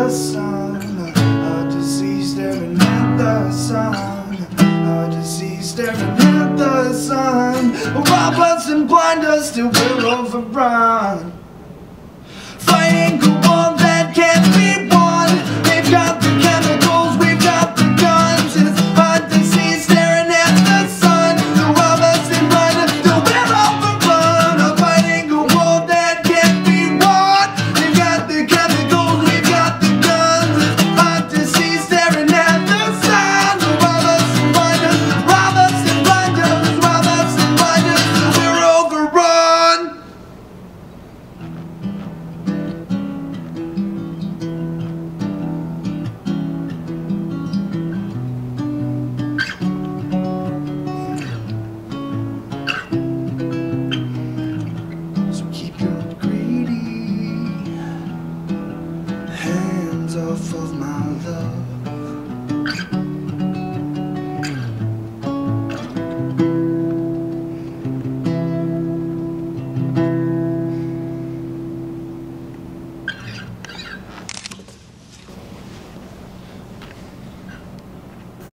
the sun, a disease staring at the sun, a disease staring at the sun. Rob us and blind us till we're overrun, fighting a war that can't be won. They've got the chemicals, we've got the guns. It's a disease staring at the sun. Rob us and blind us till we're overrun, fighting a war that can't be won. They've got the chemicals, we've got the guns. It's a disease staring at the sun. Rob us and blind us, rob us and blind us, rob us and blind us till we're overrun. Hands off of my love.